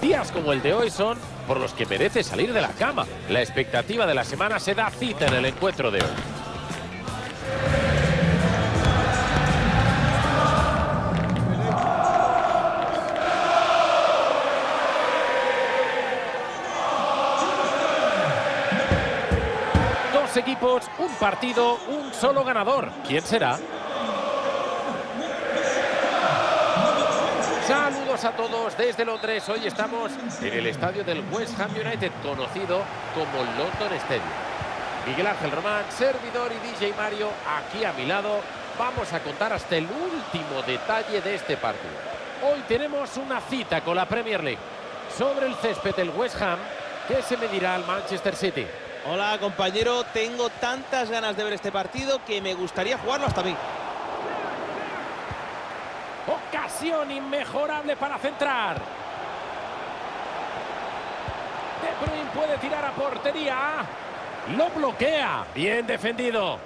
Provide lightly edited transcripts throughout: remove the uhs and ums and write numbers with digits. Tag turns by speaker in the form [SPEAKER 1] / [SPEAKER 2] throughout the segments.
[SPEAKER 1] Días como el de hoy son por los que merece salir de la cama. La expectativa de la semana se da cita en el encuentro de hoy. Dos equipos, un partido, un solo ganador. ¿Quién será? Saludos a todos desde Londres. Hoy estamos en el estadio del West Ham United, conocido como London Stadium. Miguel Ángel Román, servidor, y DJ Mario aquí a mi lado. Vamos a contar hasta el último detalle de este partido. Hoy tenemos una cita con la Premier League. Sobre el césped del West Ham, que se medirá al Manchester City.
[SPEAKER 2] Hola, compañero. Tengo tantas ganas de ver este partido que me gustaría jugarlo hasta mí.
[SPEAKER 1] Ocasión inmejorable para centrar. De Bruyne puede tirar a portería. Lo bloquea. Bien defendido.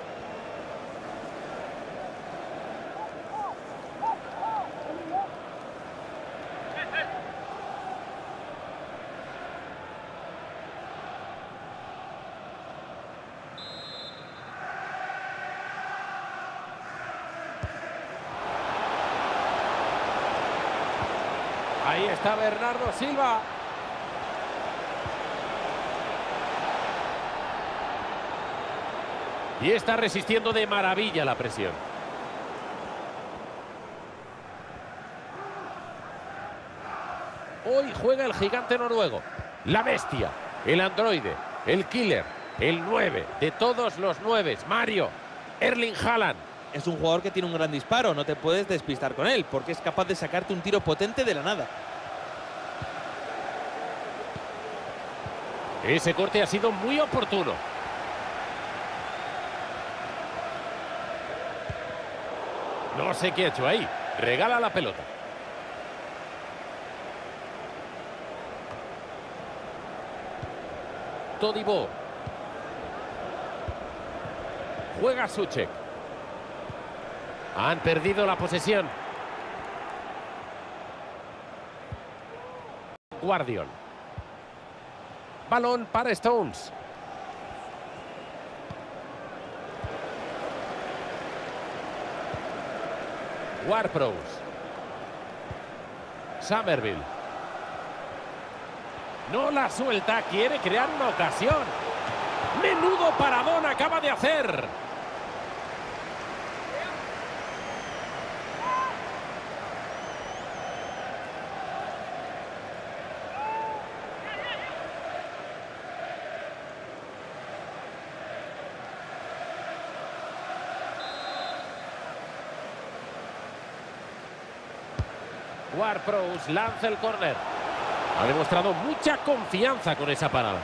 [SPEAKER 1] Ahí está Bernardo Silva. Y está resistiendo de maravilla la presión. Hoy juega el gigante noruego. La bestia, el androide, el killer, el 9 de todos los 9. Mario, Erling Haaland.
[SPEAKER 2] Es un jugador que tiene un gran disparo, no te puedes despistar con él, porque es capaz de sacarte un tiro potente de la nada.
[SPEAKER 1] Ese corte ha sido muy oportuno. No sé qué ha hecho ahí. Regala la pelota. Todibo. Juega Souček. Han perdido la posesión. Guardiol. Balón para Stones. Ward-Prowse. Summerville. No la suelta, quiere crear una ocasión. Menudo paradón acaba de hacer. Ward-Prowse lanza el córner. Ha demostrado mucha confianza con esa parada.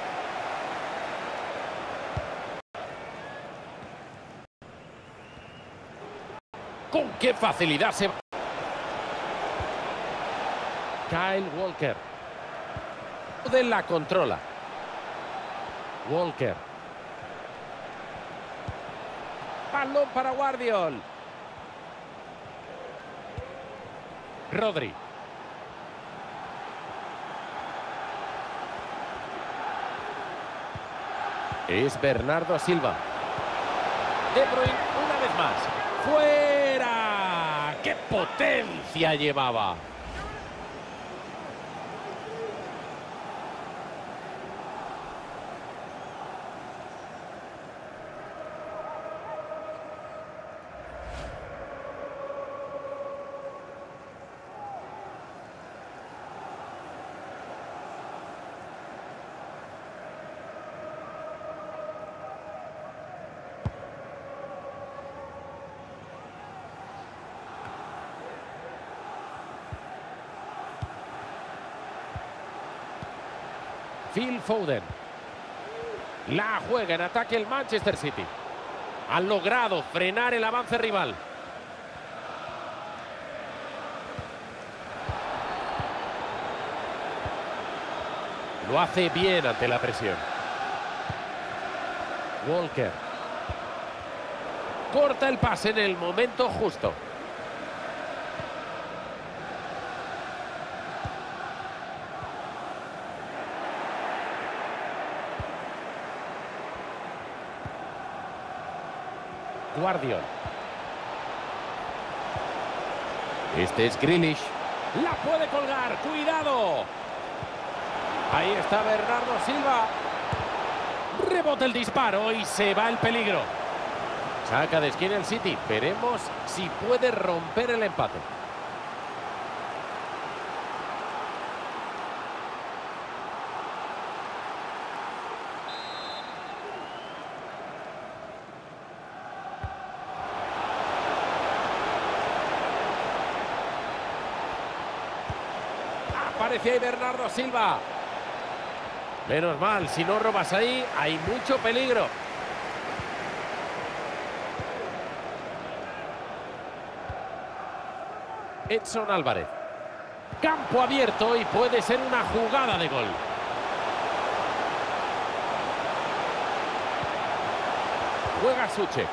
[SPEAKER 1] Con qué facilidad se... Kyle Walker. De la controla. Walker. Balón para Guardiol. Rodri. Es Bernardo Silva. De Bruyne una vez más. ¡Fuera! ¡Qué potencia llevaba! Phil Foden. La juega en ataque el Manchester City. Han logrado frenar el avance rival. Lo hace bien ante la presión. Walker. Corta el pase en el momento justo. Guardiol. Este es Grealish. La puede colgar. ¡Cuidado! Ahí está Bernardo Silva. Rebota el disparo y se va el peligro. Saca de esquina el City. Veremos si puede romper el empate. Aparece ahí Bernardo Silva. Menos mal, si no robas ahí, hay mucho peligro. Edson Álvarez. Campo abierto y puede ser una jugada de gol. Juega Souček.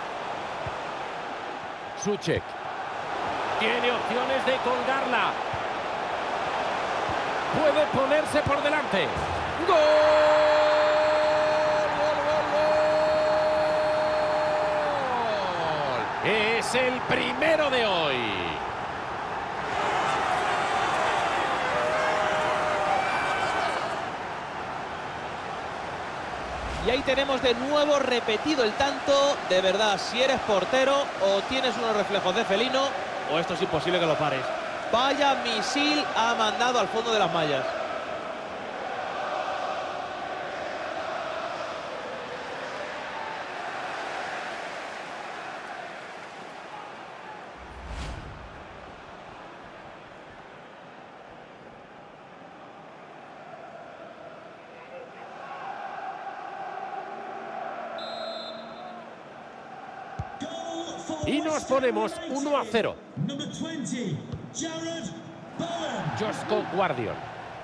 [SPEAKER 1] Souček. Tiene opciones de colgarla. Puede ponerse por delante. ¡Gol! ¡Gol, gol, gol! Es el primero de hoy.
[SPEAKER 2] Y ahí tenemos de nuevo repetido el tanto. De verdad, si eres portero o tienes unos reflejos de felino, o esto es imposible que lo pares. Vaya misil ha mandado al fondo de las mallas.
[SPEAKER 1] Y nos ponemos 1-0. Joško Guardiol.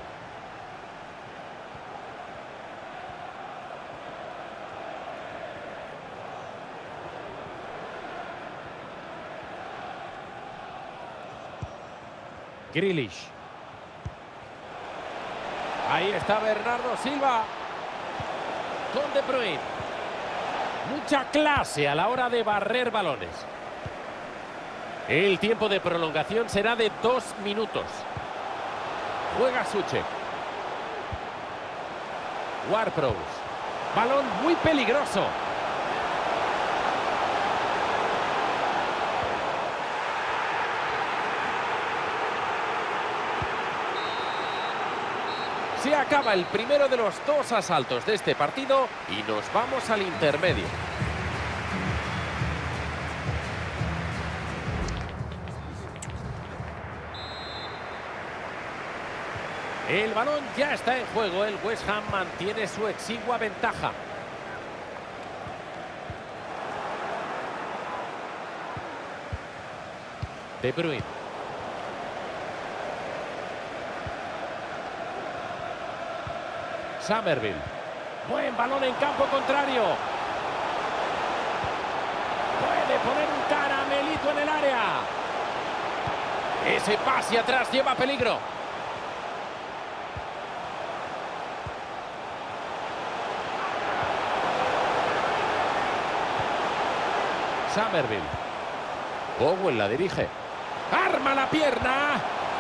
[SPEAKER 1] Grealish. Ahí está Bernardo Silva. Con De Bruyne. Mucha clase a la hora de barrer balones. El tiempo de prolongación será de 2 minutos. Juega Souček. Ward-Prowse. Balón muy peligroso. Se acaba el primero de los 2 asaltos de este partido y nos vamos al intermedio. El balón ya está en juego. El West Ham mantiene su exigua ventaja. De Bruyne. Summerville. Buen balón en campo contrario. Puede poner un caramelito en el área. Ese pase atrás lleva peligro. Summerville. Bowen la dirige. ¡Arma la pierna!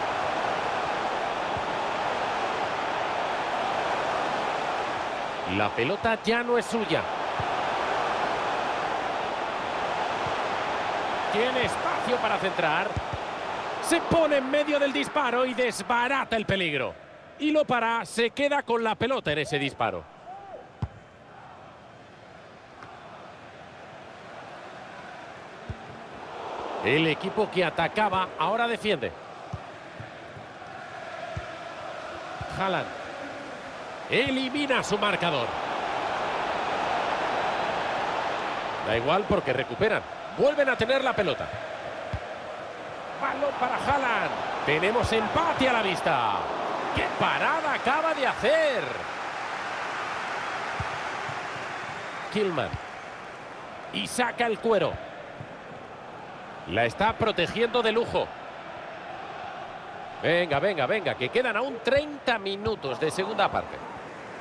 [SPEAKER 1] La pelota ya no es suya. Tiene espacio para centrar. Se pone en medio del disparo y desbarata el peligro. Y lo para, se queda con la pelota en ese disparo. El equipo que atacaba ahora defiende. Haaland. Elimina su marcador. Da igual porque recuperan. Vuelven a tener la pelota. Balón para Haaland. Tenemos empate a la vista. ¡Qué parada acaba de hacer! Kilman. Y saca el cuero. La está protegiendo de lujo. Venga, venga, venga, que quedan aún 30 minutos de segunda parte.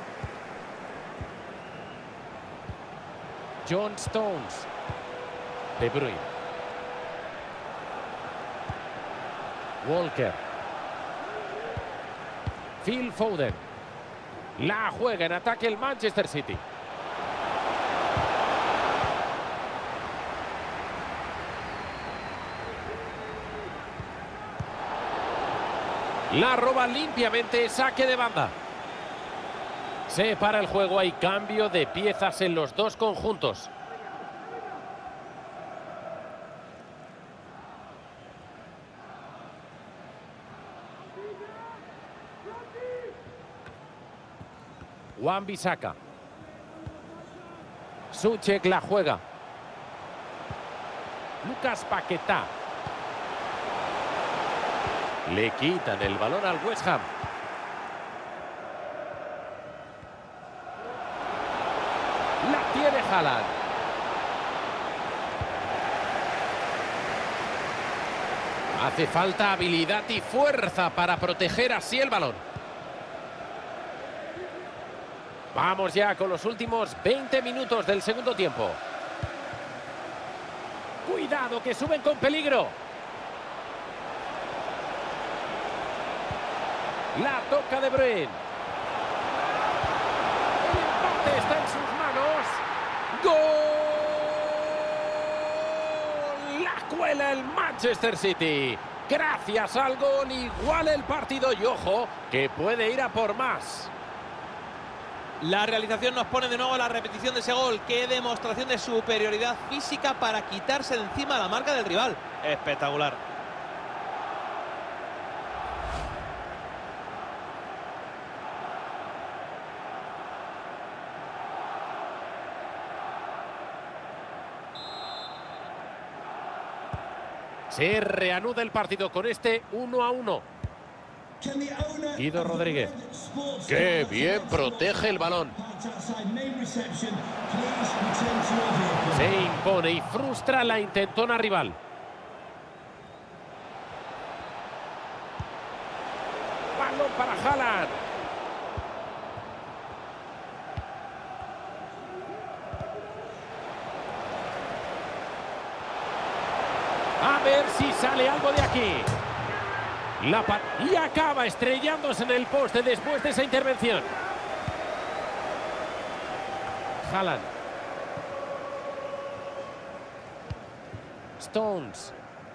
[SPEAKER 1] John Stones. De Bruyne. Walker. Phil Foden. La juega en ataque el Manchester City. La roba limpiamente, saque de banda. Se para el juego, hay cambio de piezas en los dos conjuntos. Wan-Bissaka. Souček la juega. Lucas Paquetá. Le quitan el balón al West Ham. La tiene Haaland. Hace falta habilidad y fuerza para proteger así el balón. Vamos ya con los últimos 20 minutos del segundo tiempo. Cuidado que suben con peligro. La toca De Bruyne. El empate está en sus manos. ¡Gol! La cuela el Manchester City. Gracias al gol iguala el partido y ojo que puede ir a por más.
[SPEAKER 2] La realización nos pone de nuevo la repetición de ese gol. Qué demostración de superioridad física para quitarse de encima la marca del rival. Espectacular.
[SPEAKER 1] Se reanuda el partido con este 1-1. Guido Rodríguez. ¡Qué bien protege el balón! Se impone y frustra la intentona rival. Balón para Haaland. A ver si sale algo de aquí. Y acaba estrellándose en el poste después de esa intervención. Haaland. Stones.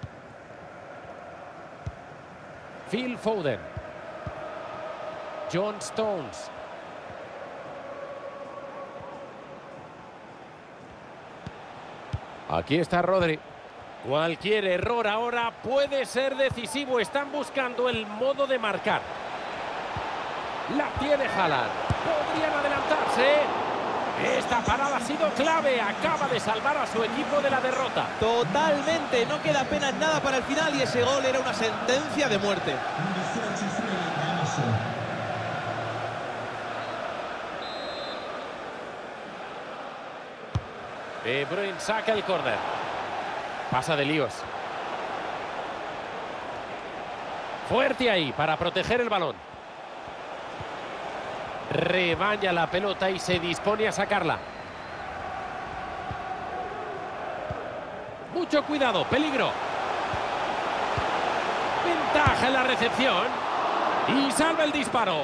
[SPEAKER 1] Phil Foden. John Stones. Aquí está Rodri. Cualquier error ahora puede ser decisivo. Están buscando el modo de marcar. La tiene Haaland. Podrían adelantarse. Esta parada ha sido clave. Acaba de salvar a su equipo de la derrota.
[SPEAKER 2] Totalmente. No queda apenas nada para el final y ese gol era una sentencia de muerte.
[SPEAKER 1] De Bruyne saca el córner. Pasa de líos. Fuerte ahí para proteger el balón. Rebaña la pelota y se dispone a sacarla. Mucho cuidado, peligro. Ventaja en la recepción. Y salva el disparo.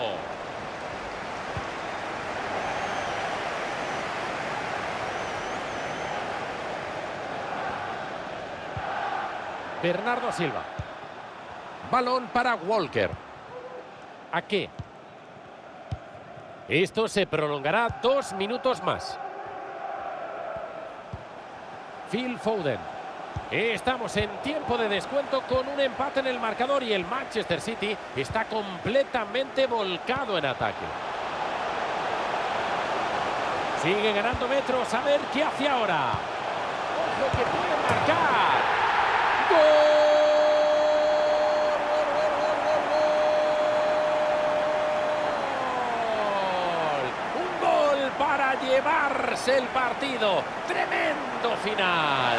[SPEAKER 1] Bernardo Silva. Balón para Walker. ¿A qué? Esto se prolongará 2 minutos más. Phil Foden. Estamos en tiempo de descuento con un empate en el marcador y el Manchester City está completamente volcado en ataque. Sigue ganando metros, a ver qué hace ahora. Ojo que puede marcar. ¡Gol! Un gol para llevarse el partido. Tremendo final.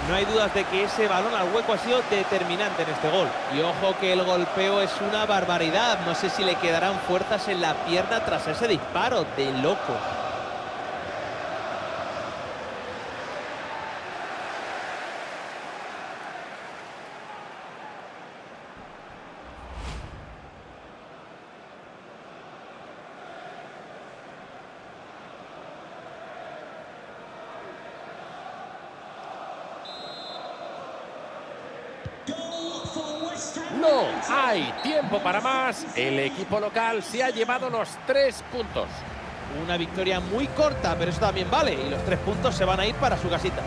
[SPEAKER 2] No hay dudas de que ese balón al hueco ha sido determinante en este gol. Y ojo que el golpeo es una barbaridad. No sé si le quedarán fuerzas en la pierna tras ese disparo. De locos.
[SPEAKER 1] No hay tiempo para más. El equipo local se ha llevado los 3 puntos.
[SPEAKER 2] Una victoria muy corta, pero eso también vale. Y los 3 puntos se van a ir para su casita.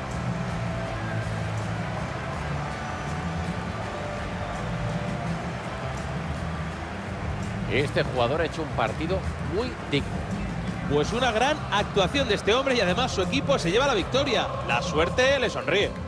[SPEAKER 1] Este jugador ha hecho un partido muy digno.
[SPEAKER 2] Pues una gran actuación de este hombre y además su equipo se lleva la victoria. La suerte le sonríe.